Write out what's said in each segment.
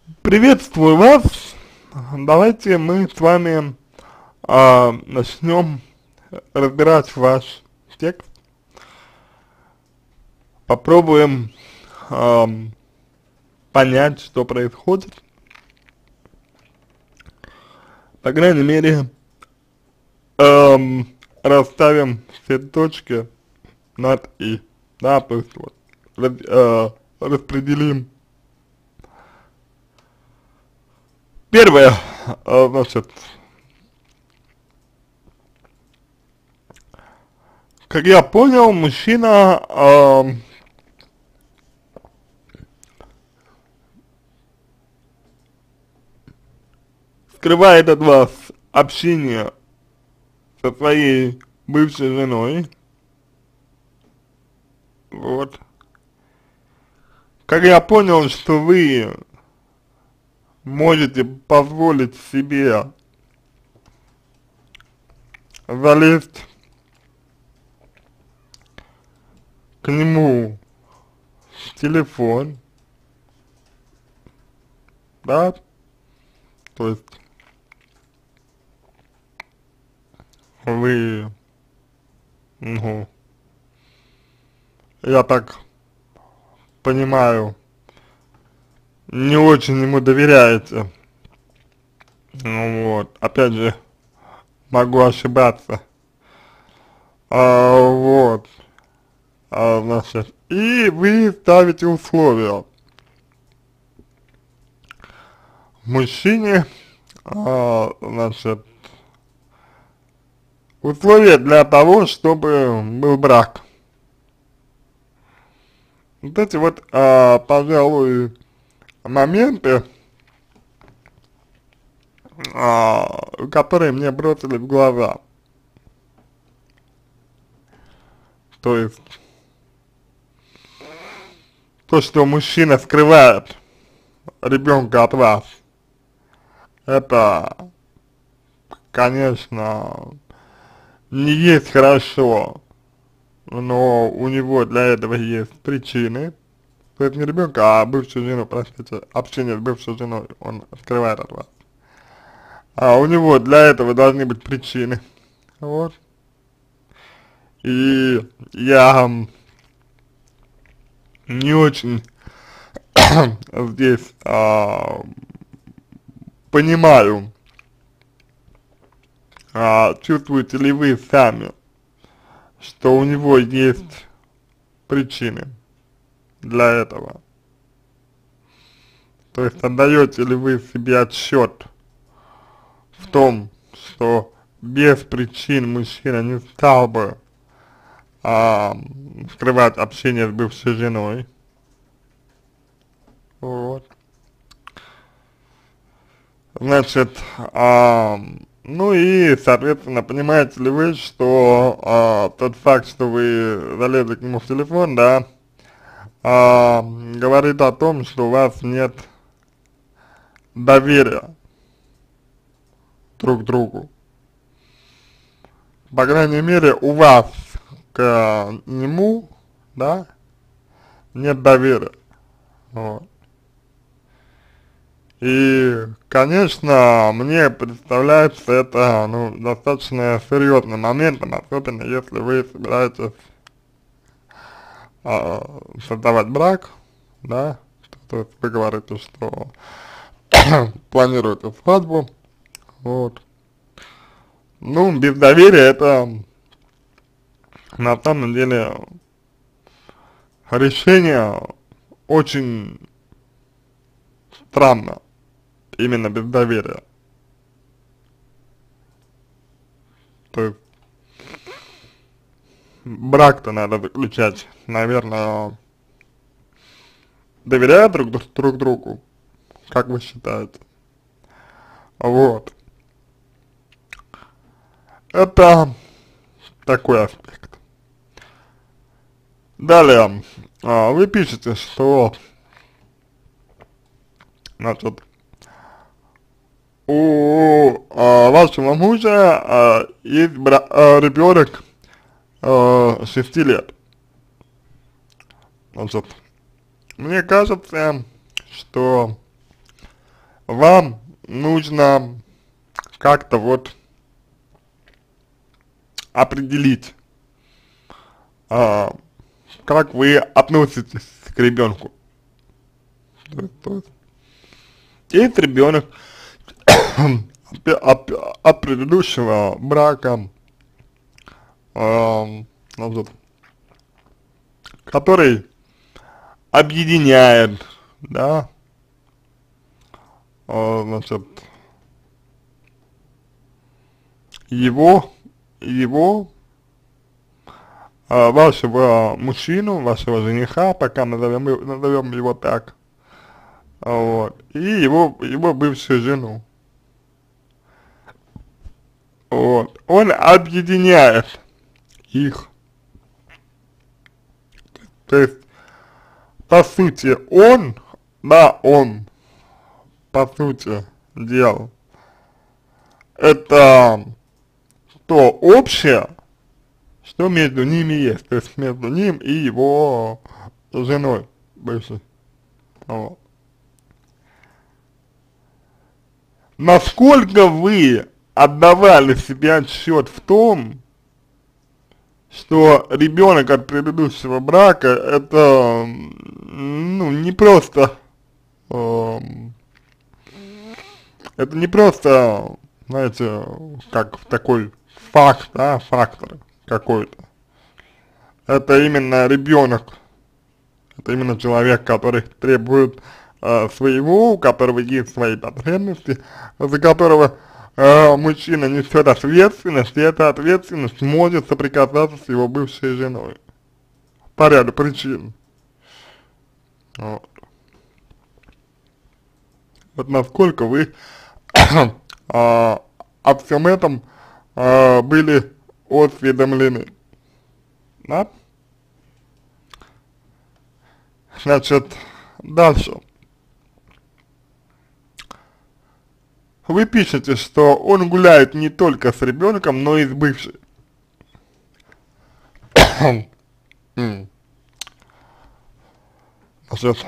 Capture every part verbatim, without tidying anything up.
Приветствую вас. Давайте мы с вами а, начнем разбирать ваш текст. Попробуем а, понять, что происходит. По крайней мере, эм, расставим все точки над «и». Да, то есть вот, раз- э, распределим. Первое, э, значит, как я понял, мужчина эм, скрывает от вас общение со своей бывшей женой. Вот. Как я понял, что вы можете позволить себе залезть к нему в телефон, да, то есть вы, ну, я так понимаю, не очень ему доверяете. Ну вот, опять же, могу ошибаться. А, вот, а, значит, и вы ставите условия мужчине, а, значит, условия для того, чтобы был брак. Вот эти вот, а, пожалуй, моменты, а, которые мне бросили в глаза. То есть, то, что мужчина скрывает ребенка от вас, это, конечно, не есть хорошо, но у него для этого есть причины. То есть не ребенка, а бывшую жену, простите, общение с бывшей женой он скрывает от вас. А у него для этого должны быть причины. Вот. И я не очень здесь а, понимаю, а, чувствуете ли вы сами, что у него есть причины для этого. То есть отдаете ли вы себе отсчет в том, что без причин мужчина не стал бы а, скрывать общение с бывшей женой. Вот. Значит, а, ну и, соответственно, понимаете ли вы, что а, тот факт, что вы залезли к нему в телефон, да, а, говорит о том, что у вас нет доверия друг к другу. По крайней мере, у вас к нему, да, нет доверия. Вот. И, конечно, мне представляется это, ну, достаточно серьезным моментом, особенно если вы собираетесь а, создавать брак, да, то есть вы говорите, что планируете свадьбу, вот. Ну, без доверия это на самом деле решение очень странно, именно без доверия. То есть брак-то надо заключать, наверное, доверяя друг, друг другу, как вы считаете? Вот. Это такой аспект. Далее, а, вы пишете, что, значит, у а, вашего мужа а, есть бра а, ребенок а, шести лет. Значит, мне кажется, что вам нужно как-то вот определить, а, как вы относитесь к ребенку. То есть, то есть, есть ребенок от, от предыдущего брака, э, значит, который объединяет, да, э, значит, его, его, э, вашего мужчину, вашего жениха, пока назовем, его- назовем его так, вот, и его, его бывшую жену. Вот. Он объединяет их. То есть, по сути, он, да, он, по сути дела, это то общее, что между ними есть. То есть, между ним и его женой бывшей. Вот. Насколько вы отдавали себе отчет в том, что ребенок от предыдущего брака это, ну, не просто, эм, это не просто, знаете, как такой факт, да, фактор какой-то. Это именно ребенок, это именно человек, который требует э, своего, у которого есть свои потребности, за которого э, мужчина несет ответственность, и эта ответственность может соприкасаться с его бывшей женой по ряду причин. Вот, вот насколько вы а, о всем этом а, были осведомлены, да? Значит, дальше. Вы пишете, что он гуляет не только с ребенком, но и с бывшей. М. Значит,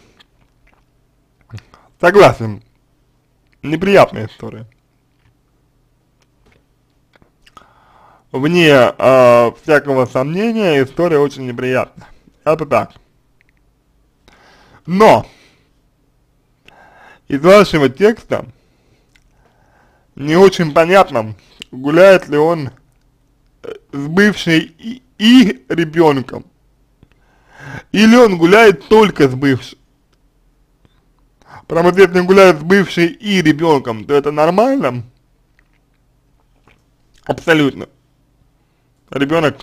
согласен, неприятная история. Вне э, всякого сомнения, история очень неприятная. Это так. Но из вашего текста не очень понятно, гуляет ли он с бывшей и, и ребенком, или он гуляет только с бывшей. Потому что если он гуляет с бывшей и ребенком, то это нормально? Абсолютно. Ребенок,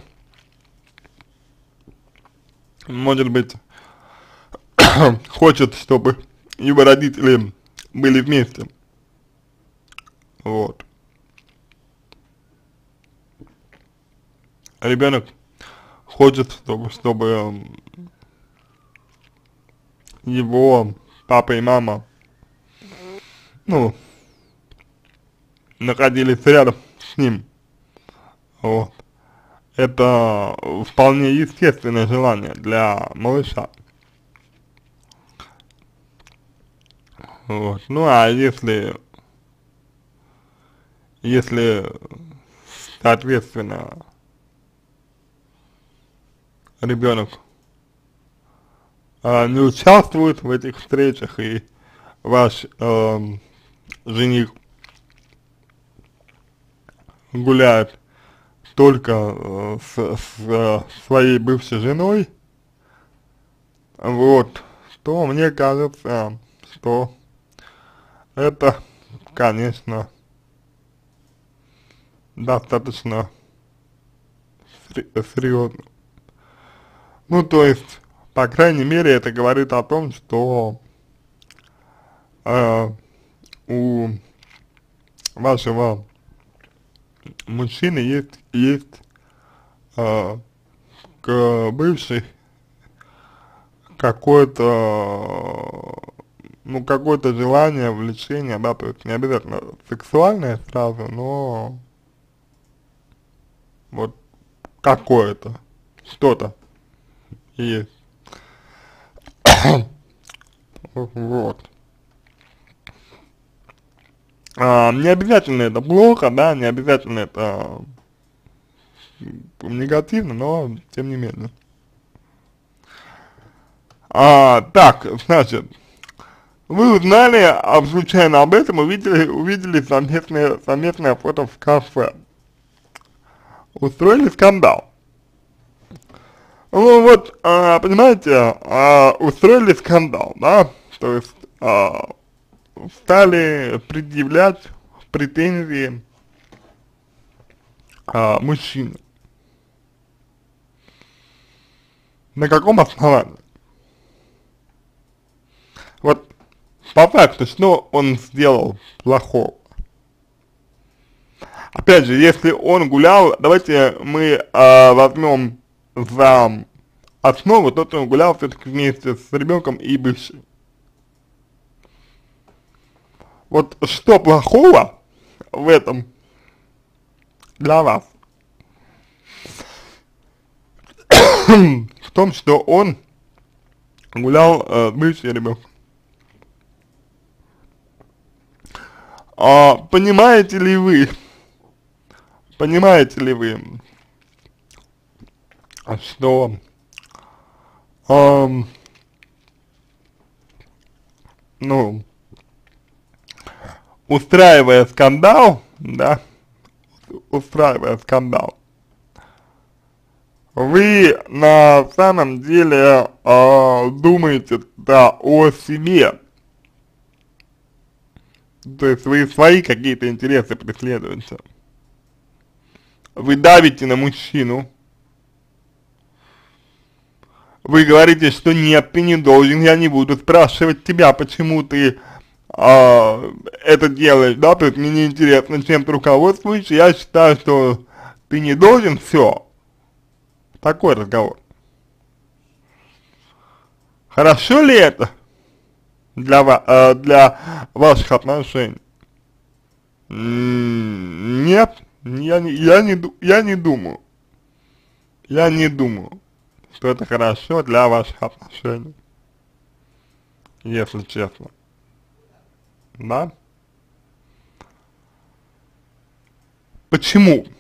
может быть, хочет, чтобы его родители были вместе. Вот. Ребенок хочет, чтобы, чтобы его папа и мама, ну, находились рядом с ним. Вот. Это вполне естественное желание для малыша. Вот. Ну а если, если, соответственно, ребенок а, не участвует в этих встречах, и ваш э, жених гуляет только э, с, с э, своей бывшей женой, вот, то мне кажется, что это, конечно, достаточно серьезно. Ну, то есть, по крайней мере, это говорит о том, что э, у вашего мужчины есть, есть э, к бывшей какое-то, ну, какое-то желание, влечение, да, то есть не обязательно сексуальное сразу, но вот какое-то, что-то есть. Вот. А, не обязательно это плохо, да, не обязательно это негативно, но тем не менее. А, так, значит, вы узнали, а случайно об этом увидели, увидели совместное, совместное фото в кафе. Устроили скандал. Ну вот, а, понимаете, а, устроили скандал, да, то есть а, стали предъявлять претензии а, мужчине. На каком основании? Вот по факту, что он сделал плохого? Опять же, если он гулял, давайте мы э, возьмем за основу то, что он гулял все-таки вместе с ребенком и бывшей. Вот что плохого в этом для вас? В том, что он гулял э, с бывшей ребенком. А, понимаете ли вы, понимаете ли вы, что эм, ну, устраивая скандал, да, устраивая скандал, вы на самом деле э, думаете, да, о себе, то есть вы свои какие-то интересы преследуете, вы давите на мужчину, вы говорите, что нет, ты не должен, я не буду спрашивать тебя, почему ты а, это делаешь, да, то есть мне не интересно, чем ты руководствуешься, я считаю, что ты не должен, все, такой разговор. Хорошо ли это для, ва э, для ваших отношений? М-м, нет, я не, я, не, я не думаю, я не думаю, что это хорошо для ваших отношений, если честно, да? Почему?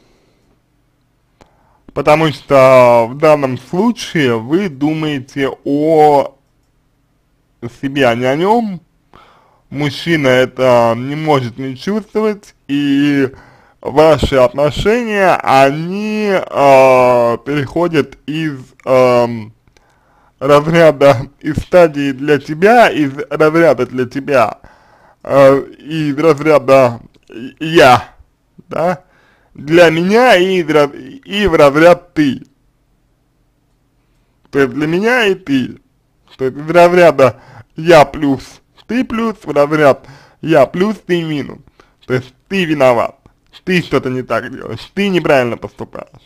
Потому что в данном случае вы думаете о себе, а не о нем. Мужчина это не может не чувствовать, и ваши отношения, они э, переходят из э, разряда, из стадии для тебя, из разряда для тебя, э, из разряда я, да, для меня и, и в разряд ты. То есть для меня и ты. То есть из разряда я плюс ты плюс, в разряд я плюс ты минус. То есть ты виноват. Ты что-то не так делаешь. Ты неправильно поступаешь.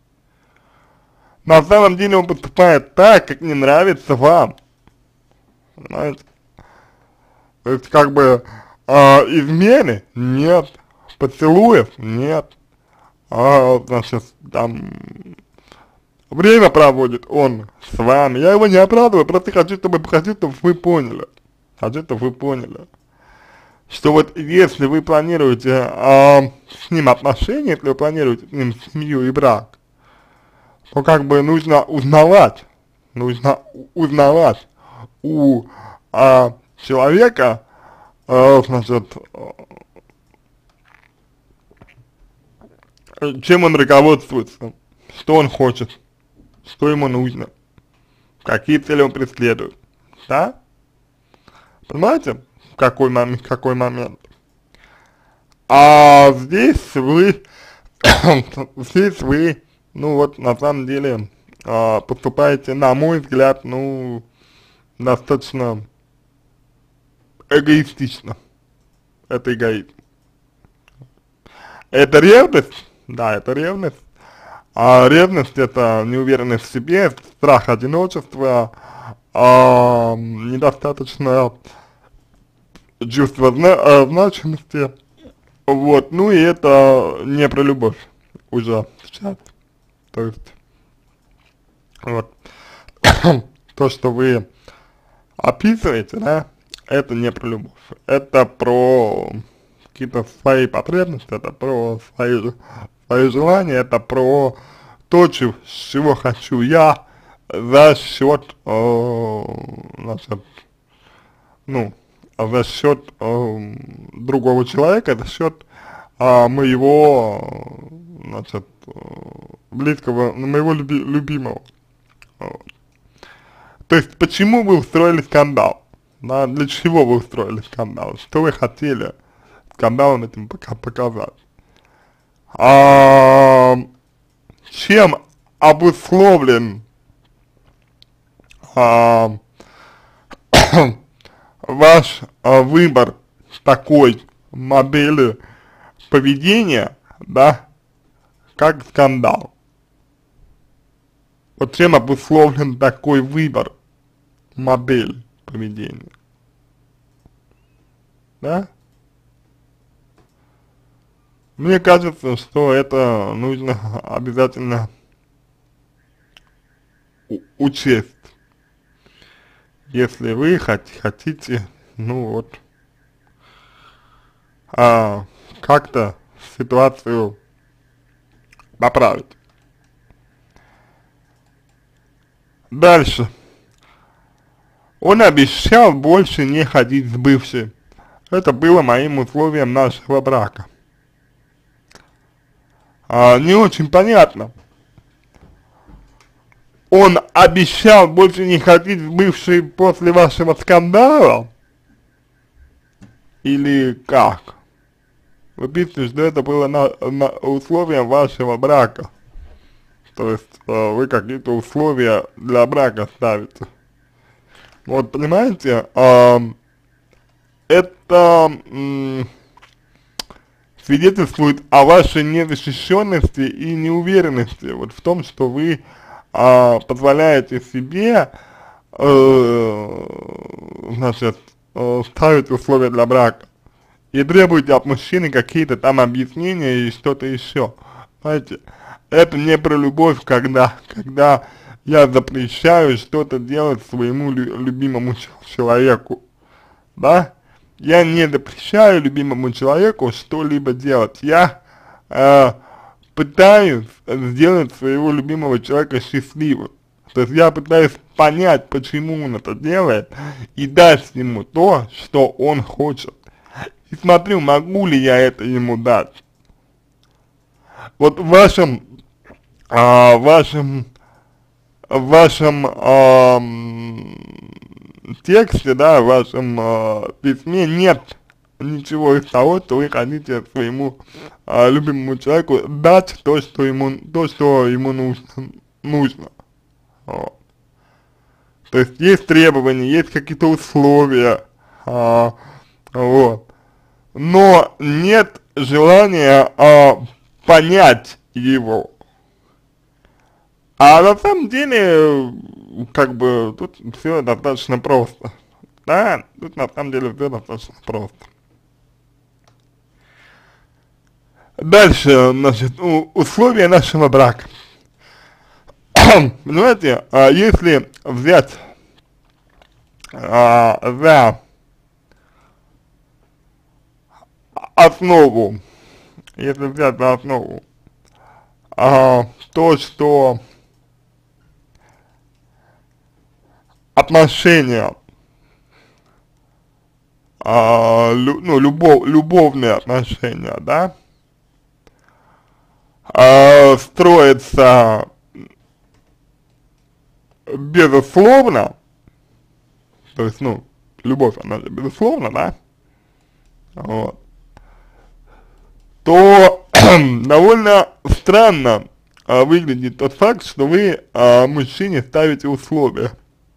На самом деле он поступает так, как не нравится вам. Понимаете? То есть как бы э, измены нет. Поцелуев нет. А, значит, там, время проводит он с вами. Я его не оправдываю, просто хочу, чтобы, хочу, чтобы вы поняли. Хочу, чтобы вы поняли. Что вот если вы планируете а, с ним отношения, если вы планируете с ним семью и брак, то как бы нужно узнавать, нужно узнавать у а, человека, а, значит, чем он руководствуется, что он хочет, что ему нужно, какие цели он преследует, да? Понимаете, какой момент, какой момент? А здесь вы, здесь вы, ну вот на самом деле а, поступаете, на мой взгляд, ну достаточно эгоистично. Это эгоизм. Это ревность? Да, это ревность. А ревность это неуверенность в себе, страх одиночества, а, недостаточно чувство зна а, значимости. Вот, ну и это не про любовь уже сейчас. То есть, вот, то, что вы описываете, да, это не про любовь. Это про какие-то свои потребности, это про свои, свои желания, это про то, чего, чего хочу я за счет, э, значит, ну, за счет э, другого человека, за счет э, моего, значит, э, близкого, ну, моего люби, любимого. Вот. То есть, почему вы устроили скандал? Да, для чего вы устроили скандал? Что вы хотели скандалом этим пока показать? А, чем обусловлен а, ваш а, выбор такой модели поведения, да, как скандал? Вот чем обусловлен такой выбор модели поведения, да? Мне кажется, что это нужно обязательно учесть, если вы хот хотите, ну вот, а, как-то ситуацию поправить. Дальше. Он обещал больше не ходить с бывшей. Это было моим условием нашего брака. А, не очень понятно. Он обещал больше не ходить с бывшей после вашего скандала? Или как? Вы пишете, что это было на, на условием вашего брака. То есть э, вы какие-то условия для брака ставите. Вот, понимаете, э, это э, свидетельствует о вашей незащищенности и неуверенности вот в том, что вы э, позволяете себе, э, значит, э, ставить условия для брака и требуете от мужчины какие-то там объяснения и что-то еще. Понимаете, это не про любовь, когда, когда я запрещаю что-то делать своему лю любимому человеку, да? Я не запрещаю любимому человеку что-либо делать, я э, пытаюсь сделать своего любимого человека счастливым, то есть я пытаюсь понять, почему он это делает, и дать ему то, что он хочет, и смотрю, могу ли я это ему дать. Вот в вашем, а, в вашем, в вашем а, тексте, да, в вашем а, письме нет ничего из того, что вы хотите своему а, любимому человеку дать то, что ему, то, что ему нужно. нужно. Вот. То есть есть требования, есть какие-то условия, а, вот, но нет желания а, понять его. А на самом деле, как бы, тут все достаточно просто. Да, тут на самом деле все достаточно просто. Дальше, значит, условия нашего брака. Понимаете, а если взять а, за основу, если взять за основу а, то, что отношения, а, лю, ну, любов, любовные отношения, да, а, строятся безусловно, то есть, ну, любовь, она же безусловно, да, вот, то довольно странно а, выглядит тот факт, что вы а, мужчине ставите условия.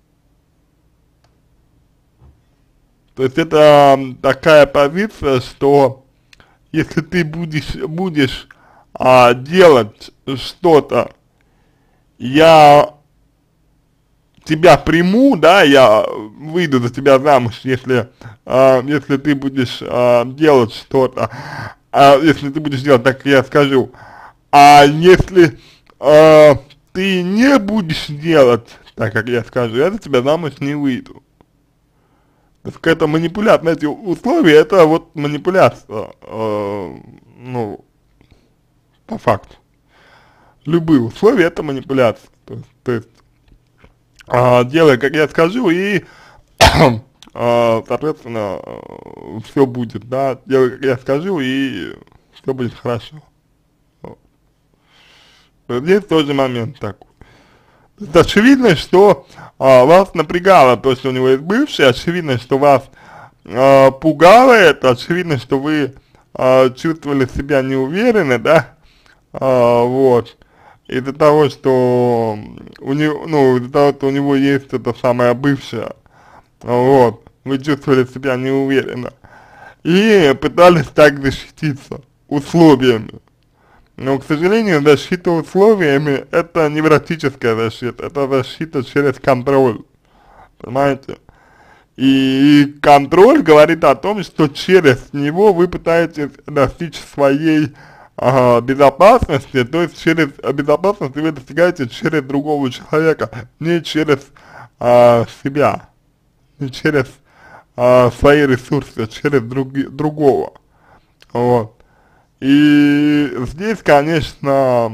То есть это такая позиция, что если ты будешь, будешь а, делать что-то, я тебя приму, да, я выйду за тебя замуж, если, а, если ты будешь а, делать что-то, а, если ты будешь делать так, как я скажу, а если а, ты не будешь делать так, как я скажу, я за тебя замуж не выйду. Так это манипуляция, знаете, условия это вот манипуляция, э, ну, по факту. Любые условия это манипуляция. То есть, то есть а, делай, как я скажу, и, а, соответственно, все будет, да, делай, как я скажу, и все будет хорошо. Вот. Здесь тоже момент такой. Это очевидно, что а, вас напрягало то, что у него есть бывший, очевидно, что вас а, пугало это, очевидно, что вы а, чувствовали себя неуверенно, да, а, вот, из-за того, что у него, ну, из-за того, что у него есть это самое бывшее, вот, вы чувствовали себя неуверенно, и пытались так защититься условиями. Но, к сожалению, защита условиями – это невротическая защита, это защита через контроль, понимаете? И контроль говорит о том, что через него вы пытаетесь достичь своей ага, безопасности, то есть через безопасность вы достигаете через другого человека, не через а, себя, не через а, свои ресурсы, а через други, другого, вот. И здесь, конечно,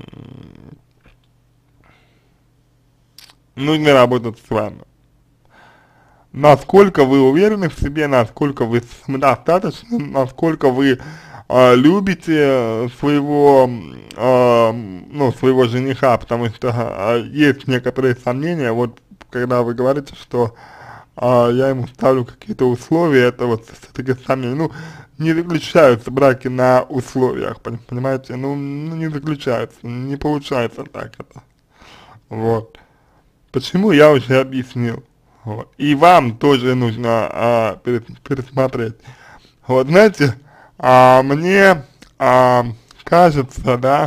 нужно работать с вами. Насколько вы уверены в себе, насколько вы самодостаточны, насколько вы э, любите своего, э, ну, своего жениха, потому что э, есть некоторые сомнения, вот когда вы говорите, что э, я ему ставлю какие-то условия, это вот все-таки сомнения, ну, не заключаются браки на условиях, понимаете, ну, ну не заключаются, не получается так это, вот. Почему, я уже объяснил. Вот. И вам тоже нужно а, пересмотреть. Вот знаете, а, мне а, кажется, да,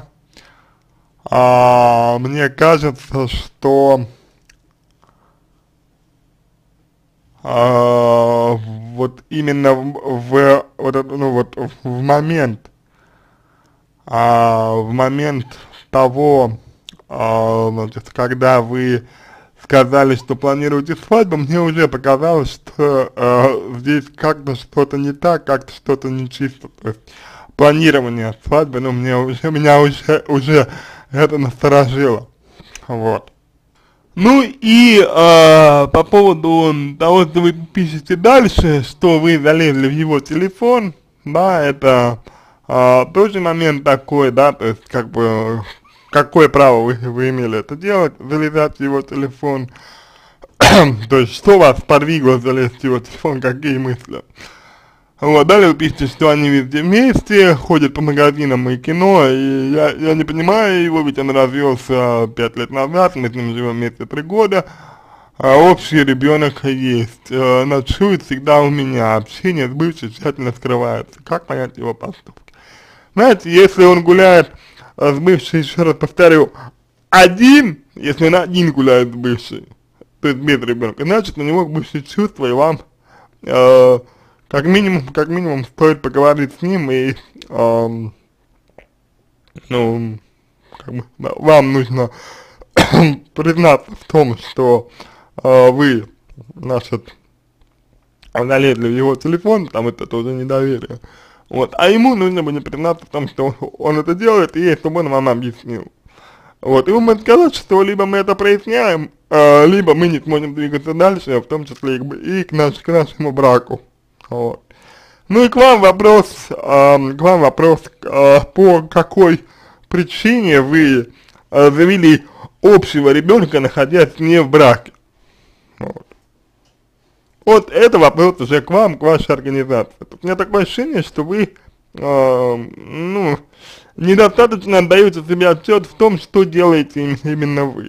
а, мне кажется, что а, вот именно в, в вот, ну, вот, в момент, а, в момент того, а, значит, когда вы сказали, что планируете свадьбу, мне уже показалось, что э, здесь как-то что-то не так, как-то что-то не чисто. То есть планирование свадьбы, ну, мне уже, меня уже, уже это насторожило. Вот. Ну и э, по поводу того, что вы пишете дальше, что вы залезли в его телефон, да, это э, тоже момент такой, да, то есть как бы какое право вы, вы имели это делать, залезать в его телефон, то есть что вас подвигло залезть в его телефон, какие мысли. Вот, далее вы пишете, что они везде вместе, ходят по магазинам и кино, и я, я не понимаю его, ведь он развелся пять лет назад, мы с ним живем вместе три года, а общий ребенок есть, э, ночует всегда у меня, общение с бывшей тщательно скрывается, как понять его поступки? Знаете, если он гуляет с бывшей, еще раз повторю, один, если он один гуляет с бывшей, то есть без ребенка, значит, у него бывшие чувства, и вам э, как минимум, как минимум стоит поговорить с ним, и э, ну, как бы, да, вам нужно признаться в том, что э, вы, значит, залезли в его телефон, там это тоже недоверие. Вот, а ему нужно будет признаться в том, что он это делает, и чтобы он вам объяснил. Вот, и вы можете сказать, что либо мы это проясняем, э, либо мы не сможем двигаться дальше, в том числе и, и к, наш, к нашему браку. Вот. Ну и к вам вопрос, э, к вам вопрос, э, по какой причине вы э, завели общего ребенка, находясь не в браке. Вот. Вот это вопрос уже к вам, к вашей организации. У меня такое ощущение, что вы, э, ну, недостаточно отдаете себе отчет в том, что делаете именно вы.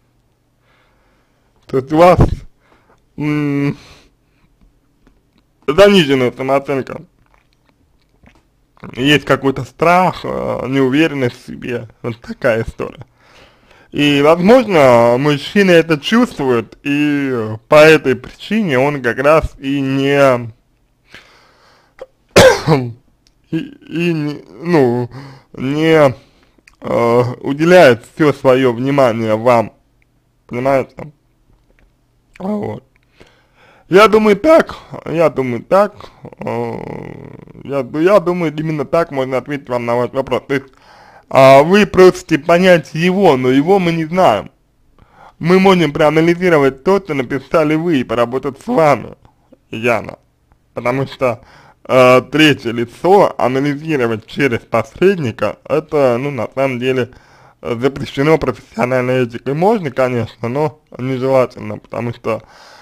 То есть у вас м, заниженная самооценка, есть какой-то страх, э, неуверенность в себе, вот такая история. И, возможно, мужчина это чувствует, и по этой причине он как раз и не, и, и не, ну, не э, уделяет все свое внимание вам, понимаете? Вот. Я думаю так, я думаю так, э, я, я думаю именно так можно ответить вам на ваш вопрос. То есть а, вы просите понять его, но его мы не знаем. Мы можем проанализировать то, что написали вы, и поработать с вами, Яна. Потому что э, третье лицо анализировать через посредника, это, ну, на самом деле, э, запрещено профессиональной этикой. Можно, конечно, но нежелательно, потому что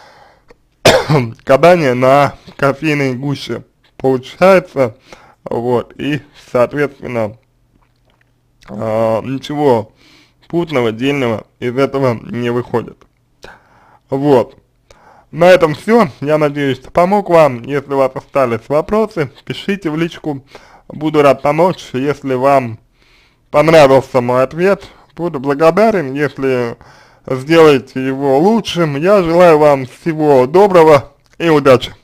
кадание на кофейной гуще получается, вот, и, соответственно, э, ничего путного, дельного из этого не выходит. Вот. На этом все. Я надеюсь, что помог вам. Если у вас остались вопросы, пишите в личку. Буду рад помочь. Если вам понравился мой ответ, буду благодарен. Если сделаете его лучшим, я желаю вам всего доброго и удачи.